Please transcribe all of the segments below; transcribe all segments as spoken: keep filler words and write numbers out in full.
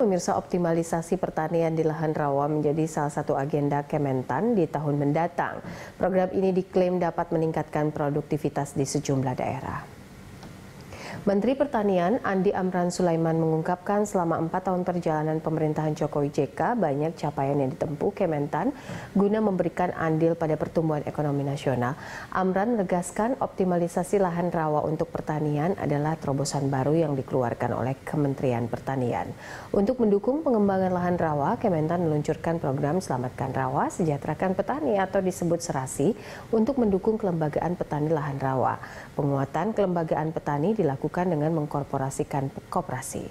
Pemirsa, optimalisasi pertanian di lahan rawa menjadi salah satu agenda Kementan di tahun mendatang. Program ini diklaim dapat meningkatkan produktivitas di sejumlah daerah. Menteri Pertanian Andi Amran Sulaiman mengungkapkan selama empat tahun perjalanan pemerintahan Jokowi J K banyak capaian yang ditempuh Kementan guna memberikan andil pada pertumbuhan ekonomi nasional. Amran menegaskan optimalisasi lahan rawa untuk pertanian adalah terobosan baru yang dikeluarkan oleh Kementerian Pertanian. Untuk mendukung pengembangan lahan rawa, Kementan meluncurkan program Selamatkan Rawa, Sejahterakan Petani atau disebut Serasi untuk mendukung kelembagaan petani lahan rawa. Penguatan kelembagaan petani dilakukan dengan mengkorporasikan koperasi.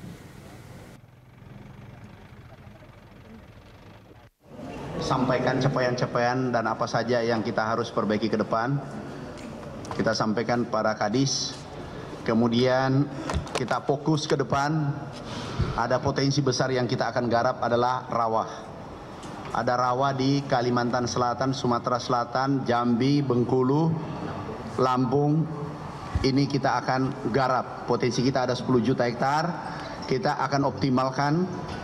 Sampaikan capaian-capaian dan apa saja yang kita harus perbaiki ke depan. Kita sampaikan para kadis. Kemudian kita fokus ke depan. Ada potensi besar yang kita akan garap adalah rawa. Ada rawa di Kalimantan Selatan, Sumatera Selatan, Jambi, Bengkulu, Lampung. Ini kita akan garap. Potensi kita ada sepuluh juta hektar. Kita akan optimalkan.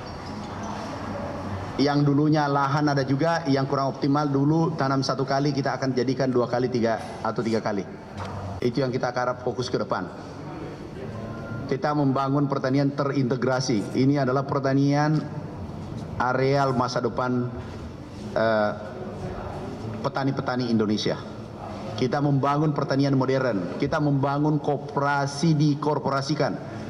Yang dulunya lahan ada juga, yang kurang optimal dulu tanam satu kali, kita akan jadikan dua kali, tiga atau tiga kali. Itu yang kita garap fokus ke depan. Kita membangun pertanian terintegrasi. Ini adalah pertanian areal masa depan petani-petani eh, Indonesia. Kita membangun pertanian modern, kita membangun koperasi dikorporasikan.